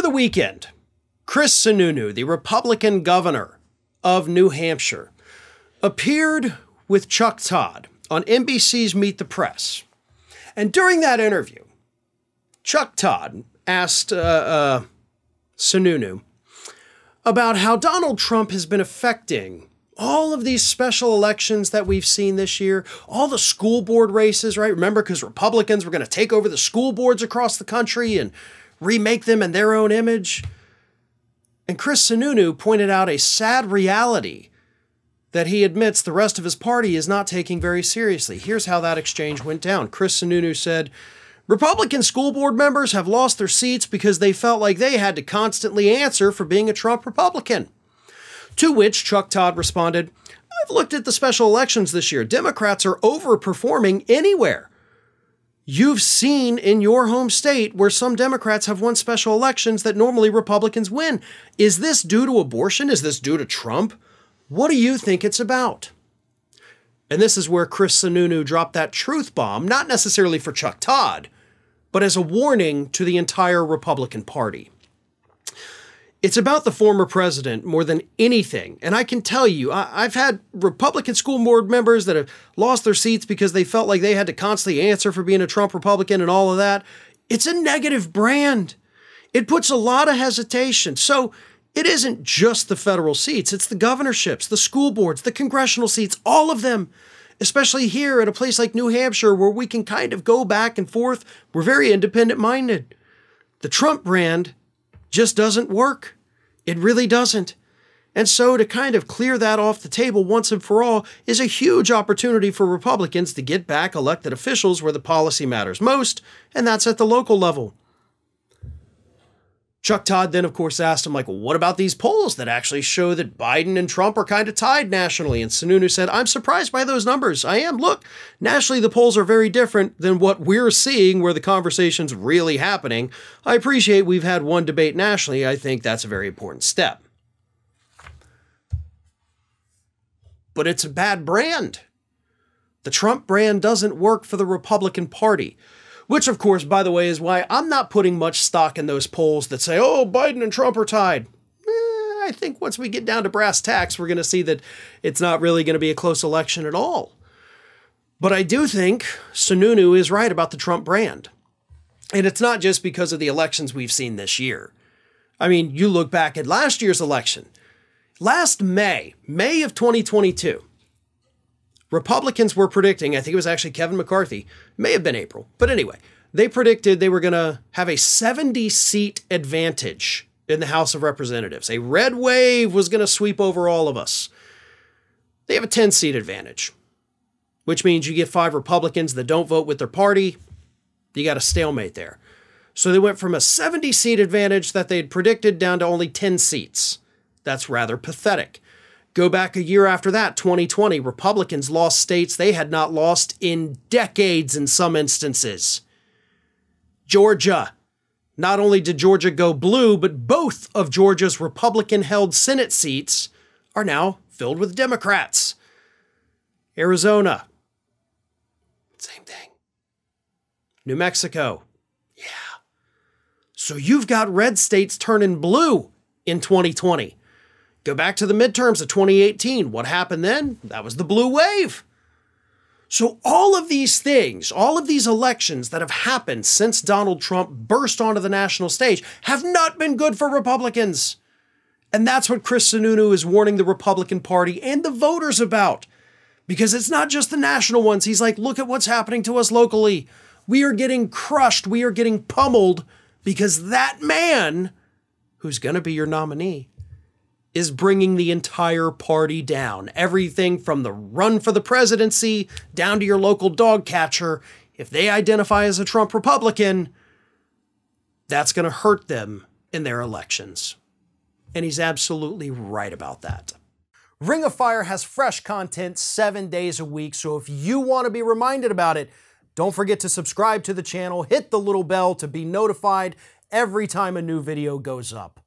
the weekend, Chris Sununu, the Republican governor of New Hampshire, appeared with Chuck Todd on NBC's Meet the Press. And during that interview, Chuck Todd asked Sununu about how Donald Trump has been affecting all of these special elections that we've seen this year, all the school board races, right? Remember, because Republicans were going to take over the school boards across the country and remake them in their own image. And Chris Sununu pointed out a sad reality that he admits the rest of his party is not taking very seriously. Here's how that exchange went down. Chris Sununu said, Republican school board members have lost their seats because they felt like they had to constantly answer for being a Trump Republican. To which Chuck Todd responded, I've looked at the special elections this year. Democrats are overperforming anywhere. You've seen in your home state where some Democrats have won special elections that normally Republicans win. Is this due to abortion? Is this due to Trump? What do you think it's about? And this is where Chris Sununu dropped that truth bomb, not necessarily for Chuck Todd, but as a warning to the entire Republican Party. It's about the former president more than anything. And I can tell you, I've had Republican school board members that have lost their seats because they felt like they had to constantly answer for being a Trump Republican and all of that. It's a negative brand. It puts a lot of hesitation. So it isn't just the federal seats. It's the governorships, the school boards, the congressional seats, all of them, especially here at a place like New Hampshire where we can kind of go back and forth. We're very independent-minded. The Trump brand just doesn't work. It really doesn't. And so to kind of clear that off the table once and for all is a huge opportunity for Republicans to get back elected officials where the policy matters most, and that's at the local level. Chuck Todd then, of course, asked him, like, well, what about these polls that actually show that Biden and Trump are kind of tied nationally? And Sununu said, I'm surprised by those numbers. I am. Look, nationally, the polls are very different than what we're seeing where the conversation's really happening. I appreciate we've had one debate nationally. I think that's a very important step. But it's a bad brand. The Trump brand doesn't work for the Republican Party. Which, of course, by the way, is why I'm not putting much stock in those polls that say, oh, Biden and Trump are tied. I think once we get down to brass tacks, we're going to see that it's not really going to be a close election at all. But I do think Sununu is right about the Trump brand. And it's not just because of the elections we've seen this year. I mean, you look back at last year's election. Last May of 2022, Republicans were predicting, I think it was actually Kevin McCarthy, may have been April, but anyway, they predicted they were going to have a 70-seat advantage in the House of Representatives. A red wave was going to sweep over all of us. They have a 10-seat advantage, which means you get 5 Republicans that don't vote with their party. You got a stalemate there. So they went from a 70-seat advantage that they'd predicted down to only 10 seats. That's rather pathetic. Go back a year after that, 2020, Republicans lost states they had not lost in decades in some instances. Georgia. Not only did Georgia go blue, but both of Georgia's Republican-held Senate seats are now filled with Democrats. Arizona. Same thing. New Mexico. Yeah. So you've got red states turning blue in 2020. Go back to the midterms of 2018. What happened then? That was the blue wave. So all of these things, all of these elections that have happened since Donald Trump burst onto the national stage have not been good for Republicans. And that's what Chris Sununu is warning the Republican Party and the voters about. Because it's not just the national ones. He's like, look at what's happening to us locally. We are getting crushed. We are getting pummeled because that man, who's going to be your nominee, is bringing the entire party down. Everything from the run for the presidency down to your local dog catcher. If they identify as a Trump Republican, that's going to hurt them in their elections. And he's absolutely right about that. Ring of Fire has fresh content 7 days a week, so if you want to be reminded about it, don't forget to subscribe to the channel, hit the little bell to be notified every time a new video goes up.